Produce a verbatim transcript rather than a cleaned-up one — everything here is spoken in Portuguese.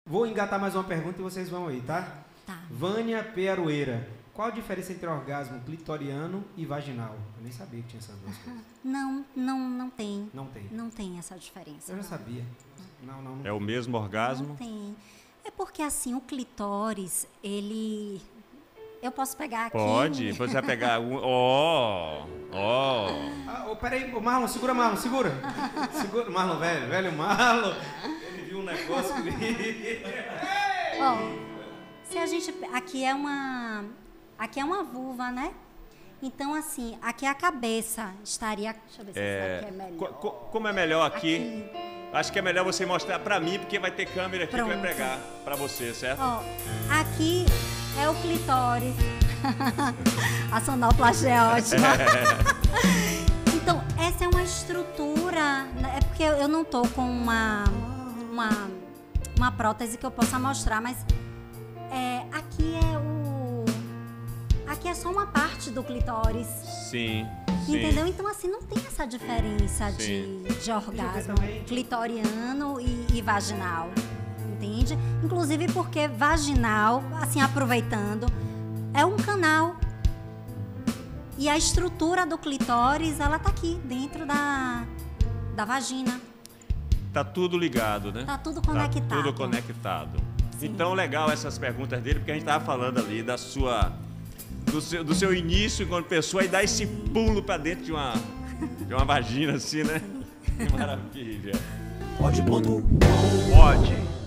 Vou engatar mais uma pergunta e vocês vão aí, tá? Tá. Vânia P. Aroeira. Qual a diferença entre orgasmo clitoriano e vaginal? Eu nem sabia que tinha essas duas coisas. Não, não, não tem. Não tem? Não tem essa diferença. Eu já não. sabia. Não, não, não. É o mesmo orgasmo? Não tem. É porque, assim, o clitóris, ele... Eu posso pegar aqui... Pode, você vai pegar um... Ó, ó. Ah, oh, peraí, oh, Marlon, segura, Marlon, segura. Segura, Marlon, velho, velho Marlon. Ele viu um negócio que... Ó, se a gente... Aqui é uma... Aqui é uma vulva, né? Então, assim, aqui a cabeça estaria... Deixa eu ver se É, essa aqui é melhor. co- co- como é melhor aqui? Aqui. Acho que é melhor você mostrar pra mim, porque vai ter câmera aqui Pronto. que vai pregar pra você, certo? Ó, aqui é o clitóris. A sonoplastia é ótima. Então, essa é uma estrutura, né? É porque eu não tô com uma, uma, uma prótese que eu possa mostrar, mas é, aqui é o... Aqui é só uma parte do clitóris. Sim, sim. Entendeu? Então, assim, não tem essa diferença Sim. de, de orgasmo também. clitoriano e, e vaginal. Entende? Inclusive porque vaginal, assim, aproveitando, é um canal. E a estrutura do clitóris, ela tá aqui, dentro da, da vagina. Tá tudo ligado, né? Tá tudo conectado. Tá tudo conectado. Então, legal essas perguntas dele, porque a gente tava falando ali da sua... Do seu, do seu início enquanto pessoa e dar esse pulo pra dentro de uma, de uma vagina assim, né? Que maravilha. Pode ponto. Pode.